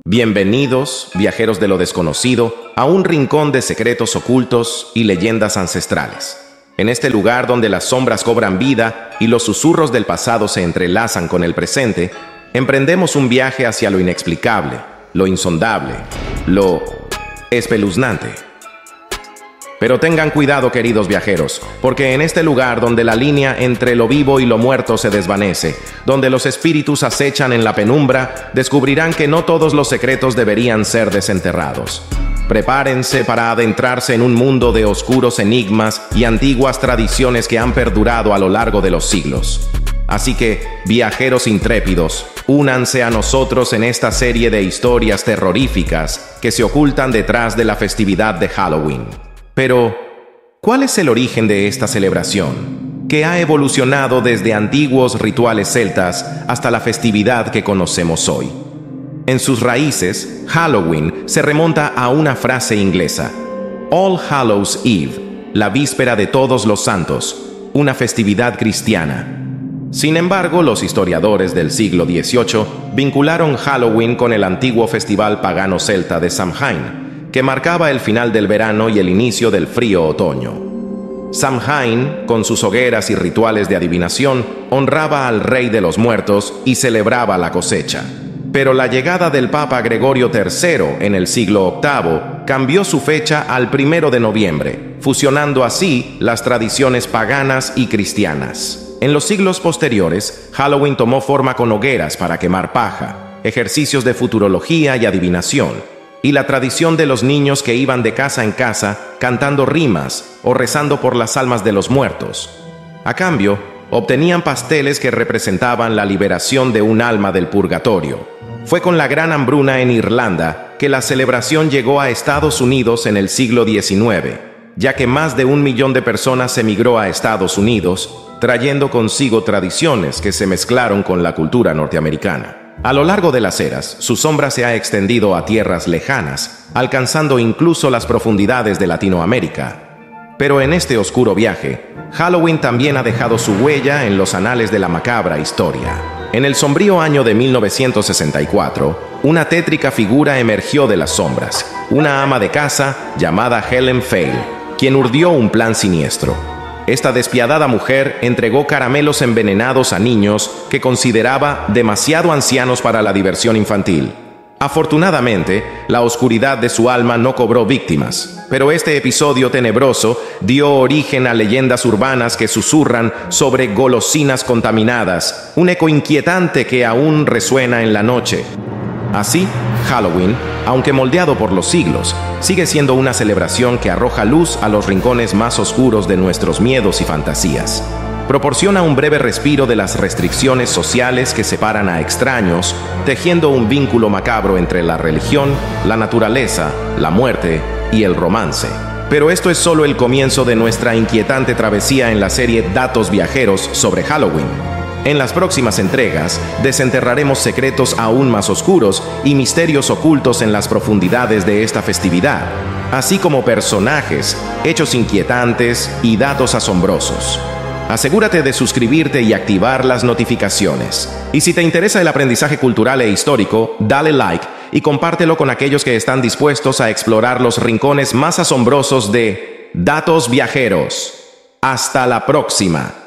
Bienvenidos, viajeros de lo desconocido, a un rincón de secretos ocultos y leyendas ancestrales. En este lugar donde las sombras cobran vida y los susurros del pasado se entrelazan con el presente, emprendemos un viaje hacia lo inexplicable, lo insondable, lo espeluznante. Pero tengan cuidado, queridos viajeros, porque en este lugar donde la línea entre lo vivo y lo muerto se desvanece, donde los espíritus acechan en la penumbra, descubrirán que no todos los secretos deberían ser desenterrados. Prepárense para adentrarse en un mundo de oscuros enigmas y antiguas tradiciones que han perdurado a lo largo de los siglos. Así que, viajeros intrépidos, únanse a nosotros en esta serie de historias terroríficas que se ocultan detrás de la festividad de Halloween. Pero, ¿cuál es el origen de esta celebración, que ha evolucionado desde antiguos rituales celtas hasta la festividad que conocemos hoy? En sus raíces, Halloween se remonta a una frase inglesa: All Hallows Eve, la víspera de Todos los Santos, una festividad cristiana. Sin embargo, los historiadores del siglo XVIII vincularon Halloween con el antiguo festival pagano celta de Samhain, que marcaba el final del verano y el inicio del frío otoño. Samhain, con sus hogueras y rituales de adivinación, honraba al rey de los muertos y celebraba la cosecha. Pero la llegada del Papa Gregorio III en el siglo VIII cambió su fecha al 1 de noviembre, fusionando así las tradiciones paganas y cristianas. En los siglos posteriores, Halloween tomó forma con hogueras para quemar paja, ejercicios de futurología y adivinación, y la tradición de los niños que iban de casa en casa cantando rimas o rezando por las almas de los muertos. A cambio, obtenían pasteles que representaban la liberación de un alma del purgatorio. Fue con la gran hambruna en Irlanda que la celebración llegó a Estados Unidos en el siglo XIX, ya que más de 1 millón de personas emigró a Estados Unidos, trayendo consigo tradiciones que se mezclaron con la cultura norteamericana. A lo largo de las eras, su sombra se ha extendido a tierras lejanas, alcanzando incluso las profundidades de Latinoamérica. Pero en este oscuro viaje, Halloween también ha dejado su huella en los anales de la macabra historia. En el sombrío año de 1964, una tétrica figura emergió de las sombras, una ama de casa llamada Helen Fail, quien urdió un plan siniestro. Esta despiadada mujer entregó caramelos envenenados a niños que consideraba demasiado ancianos para la diversión infantil. Afortunadamente, la oscuridad de su alma no cobró víctimas, pero este episodio tenebroso dio origen a leyendas urbanas que susurran sobre golosinas contaminadas, un eco inquietante que aún resuena en la noche. Así, Halloween, aunque moldeado por los siglos, sigue siendo una celebración que arroja luz a los rincones más oscuros de nuestros miedos y fantasías. Proporciona un breve respiro de las restricciones sociales que separan a extraños, tejiendo un vínculo macabro entre la religión, la naturaleza, la muerte y el romance. Pero esto es solo el comienzo de nuestra inquietante travesía en la serie Datos Viajeros sobre Halloween. En las próximas entregas, desenterraremos secretos aún más oscuros y misterios ocultos en las profundidades de esta festividad, así como personajes, hechos inquietantes y datos asombrosos. Asegúrate de suscribirte y activar las notificaciones. Y si te interesa el aprendizaje cultural e histórico, dale like y compártelo con aquellos que están dispuestos a explorar los rincones más asombrosos de Datos Viajeros. ¡Hasta la próxima!